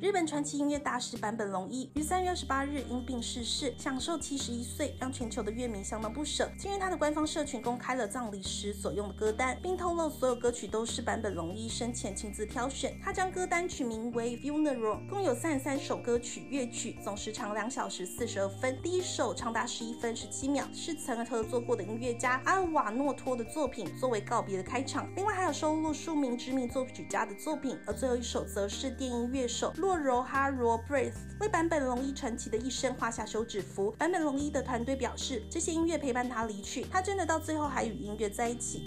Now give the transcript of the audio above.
日本传奇音乐大师坂本龙一于3月28日因病逝世，享受71岁，让全球的乐迷相当不舍。近日他的官方社群公开了葬礼时所用的歌单，并透露所有歌曲都是坂本龙一生前亲自挑选。他将歌单取名为 Funeral， 共有33首歌曲乐曲，总时长2小时42分。第一首长达11分17秒，是曾合作过的音乐家阿尔瓦诺托的作品，作为告别的开场。另外还有收录数名知名作曲家的作品，而最后一首则是电音乐手洛柔哈罗 Breath 为坂本龙一传奇的一生画下休止符。坂本龙一的团队表示，这些音乐陪伴他离去，他真的到最后还与音乐在一起。